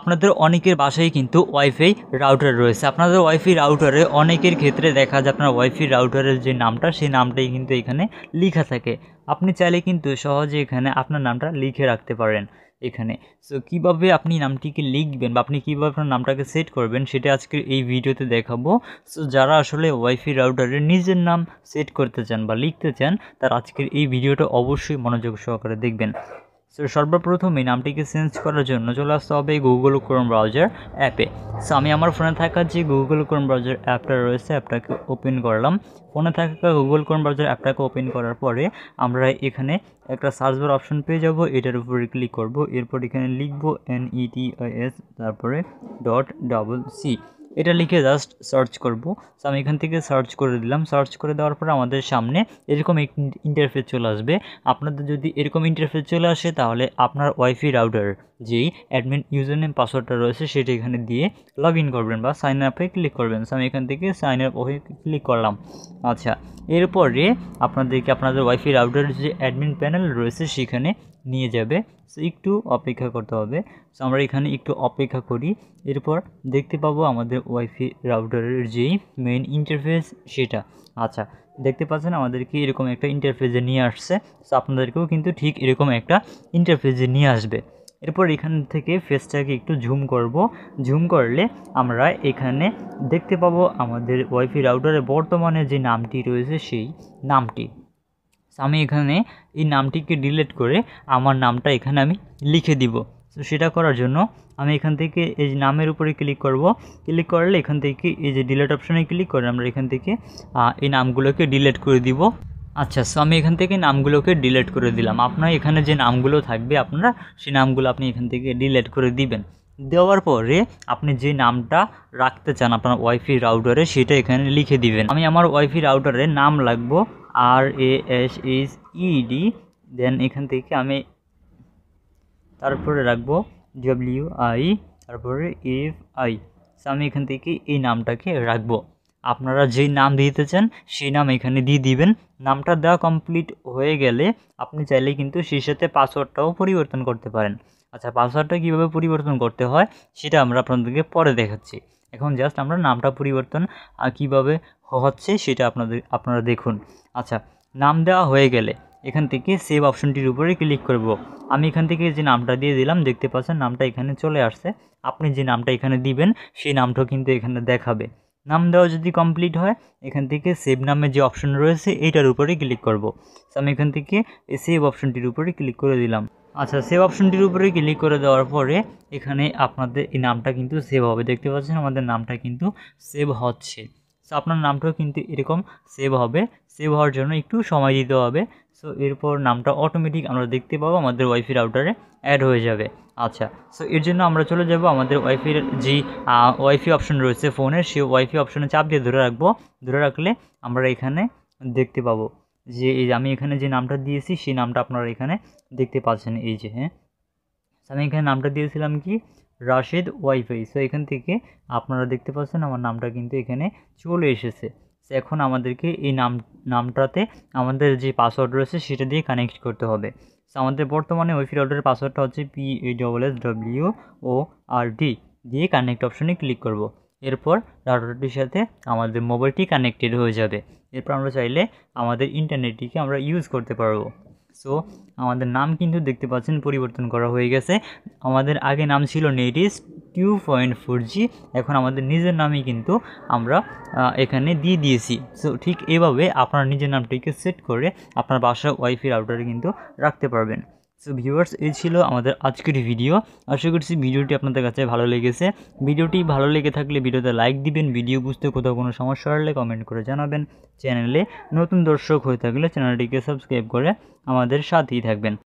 আপনাদের অনেকের বাসায় কিন্তু ওয়াইফাই রাউটার রয়েছে। আপনাদের ওয়াইফাই রাউটারে অনেকের ক্ষেত্রে দেখা যায় আপনার ওয়াইফাই রাউটারের যে নামটা সেই নামটাই কিন্তু এখানে লেখা থাকে। আপনি চাইলে কিন্তু সহজে এখানে আপনার নামটা লিখে রাখতে পারেন এখানে। সো কীভাবে আপনি নামটিকে লিখবেন বা আপনি কীভাবে আপনার নামটাকে সেট করবেন সেটা আজকের এই ভিডিওতে দেখাবো। সো যারা আসলে ওয়াইফাই রাউটারে নিজের নাম সেট করতে চান বা লিখতে চান তারা আজকের এই ভিডিওটা অবশ্যই মনোযোগ সহকারে দেখবেন। সো সর্বপ্রথম এই নামটিকে চেঞ্জ করার জন্য চলে আসতে হবে গুগল ক্রোম ব্রাউজার অ্যাপে। সো আমি আমার ফোনে থাকা যে গুগল ক্রোম ব্রাউজার অ্যাপটা রয়েছে অ্যাপটাকে ওপেন করলাম। ফোনে থাকা গুগল ক্রোম ব্রাউজার অ্যাপটাকে ওপেন করার পরে আমরা এখানে একটা সার্চ বার অপশন পেয়ে যাব, এটার উপরে ক্লিক করব। এরপর এখানে লিখব NETIS তারপরে .CC, এটা লিখে জাস্ট সার্চ করব। সো আমি এখান থেকে সার্চ করে দিলাম। সার্চ করে দেওয়ার পর আমাদের সামনে এরকম এক ইন্টারফেস চলে আসবে। আপনাদের যদি এরকম ইন্টারফেস চলে আসে তাহলে আপনার ওয়াইফাই রাউটার যেই অ্যাডমিন ইউজার নেম পাসওয়ার্ডটা রয়েছে সেটা এখানে দিয়ে লগ ইন করবেন বা সাইন আপে ক্লিক করবেন। সো আমি এখান থেকে সাইন আপ হয়ে ক্লিক করলাম। আচ্ছা, এরপরে আপনাদেরকে আপনাদের ওয়াইফাই রাউটারের যে অ্যাডমিন প্যানেল রয়েছে সেখানে নিয়ে যাবে। সো একটু অপেক্ষা করতে হবে। সো আমরা এখানে একটু অপেক্ষা করি। এরপর দেখতে পাবো আমাদের ওয়াইফাই রাউটারের যেই মেইন ইন্টারফেস সেটা। আচ্ছা, দেখতে পাচ্ছেন আমাদেরকে এরকম একটা ইন্টারফেসে নিয়ে আসছে। সো আপনাদেরকেও কিন্তু ঠিক এরকম একটা ইন্টারফেসে নিয়ে আসবে। এরপর এখান থেকে ফেসটাকে একটু ঝুম করব। ঝুম করলে আমরা এখানে দেখতে পাবো আমাদের ওয়াইফাই রাউটারে বর্তমানে যে নামটি রয়েছে সেই নামটি। আমি এখানে এই নামটিকে ডিলিট করে আমার নামটা এখানে আমি লিখে দিব। তো সেটা করার জন্য আমি এখান থেকে এই যে নামের উপরে ক্লিক করব। ক্লিক করলে এখান থেকে এই যে ডিলিট অপশানে ক্লিক করে আমরা এখান থেকে এই নামগুলোকে ডিলিট করে দিব। আচ্ছা, সো আমি এখান থেকে নামগুলোকে ডিলিট করে দিলাম। আপনার এখানে যে নামগুলো থাকবে আপনারা সেই নামগুলো আপনি এখান থেকে ডিলিট করে দিবেন। দেওয়ার পরে আপনি যে নামটা রাখতে চান আপনার ওয়াইফাই রাউটারে সেটা এখানে লিখে দিবেন। আমি আমার ওয়াইফাই রাউটারে নাম লাগবো RASHED, দেন এখান থেকে আমি তারপরে রাখবো WI তারপরে FI। সো আমি এখান থেকে এই নামটাকে রাখবো। আপনারা যেই নাম দিতে চান সেই নাম এখানে দিয়ে দিবেন। নামটা দেওয়া কমপ্লিট হয়ে গেলে আপনি চাইলে কিন্তু সেই সাথে পাসওয়ার্ডটাও পরিবর্তন করতে পারেন। আচ্ছা, পাসওয়ার্ডটা কীভাবে পরিবর্তন করতে হয় সেটা আমরা আপনাদেরকে পরে দেখাচ্ছি। এখন জাস্ট আমরা নামটা পরিবর্তন কীভাবে হচ্ছে সেটা আপনারা দেখুন। আচ্ছা, নাম দেওয়া হয়ে গেলে এখান থেকে সেভ অপশনটির উপরে ক্লিক করব। আমি এখান থেকে যে নামটা দিয়ে দিলাম দেখতে পাচ্ছেন নামটা এখানে চলে আসছে। আপনি যে নামটা এখানে দিবেন সেই নামটাও কিন্তু এখানে দেখাবে। নাম দেওয়া যদি কমপ্লিট হয় এখান থেকে সেভ নামে যে অপশন রয়েছে এইটার উপরে ক্লিক করব। আমি এখান থেকে এই সেভ অপশনটির উপরে ক্লিক করে দিলাম। আচ্ছা, সেভ অপশনটির উপরে ক্লিক করে দেওয়ার পরে এখানে আপনাদের এই নামটা কিন্তু সেভ হবে। দেখতে পাচ্ছেন আমাদের নামটা কিন্তু সেভ হচ্ছে। সো আপনার নামটাও কিন্তু এরকম সেভ হবে। সেভ হওয়ার জন্য একটু সময় দিতে হবে। সো এরপর নামটা অটোমেটিক আমরা দেখতে পাবো আমাদের ওয়াইফাই রাউটারে অ্যাড হয়ে যাবে। আচ্ছা, সো এর জন্য আমরা চলে যাব আমাদের ওয়াইফাইয়ের যে ওয়াইফাই অপশন রয়েছে ফোনের সেই ওয়াইফাই অপশনে চাপ দিয়ে ধরে রাখবো। ধরে রাখলে আমরা এখানে দেখতে পাবো যে এই আমি এখানে যে নামটা দিয়েছি সেই নামটা আপনারা এখানে দেখতে পাচ্ছেন। এই যে আমি এখানে নামটা দিয়েছিলাম কি রাশেদ ওয়াইফাই। সো এখান থেকে আপনারা দেখতে পাচ্ছেন আমার নামটা কিন্তু এখানে চলে এসেছে। সো এখন আমাদেরকে এই নামটাতে আমাদের যে পাসওয়ার্ড রয়েছে সেটা দিয়ে কানেক্ট করতে হবে। সো আমাদের বর্তমানে ওয়াইফাই রাউটারের পাসওয়ার্ডটা হচ্ছে PASSWORD দিয়ে কানেক্ট অপশনে ক্লিক করব। এরপর রাউটারটির সাথে আমাদের মোবাইলটি কানেক্টেড হয়ে যাবে। এরপর আমরা চাইলে আমাদের ইন্টারনেটটিকে আমরা ইউজ করতে পারবো। সো আমাদের নাম কিন্তু দেখতে পাচ্ছেন পরিবর্তন করা হয়ে গেছে। আমাদের আগে নাম ছিল নেটিস 2.4G, এখন আমাদের নিজের নামই কিন্তু আমরা এখানে দিয়ে দিয়েছি। সো ঠিক এভাবে আপনার নিজের নামটিকে সেট করে আপনার বাসার ওয়াইফাই রাউটারে কিন্তু রাখতে পারবেন। সো ভিউয়ার্স, এই ছিল আমাদের আজকের ভিডিও। আশা করছি ভিডিওটি আপনাদের কাছে ভালো লেগেছে। ভিডিওটি ভালো লেগে থাকলে ভিডিওতে লাইক দিবেন। ভিডিও বুঝতে কোথাও কোনো সমস্যা হলে কমেন্ট করে জানাবেন। চ্যানেলে নতুন দর্শক হয়ে থাকলে চ্যানেলটিকে সাবস্ক্রাইব করে আমাদের সাথেই থাকবেন।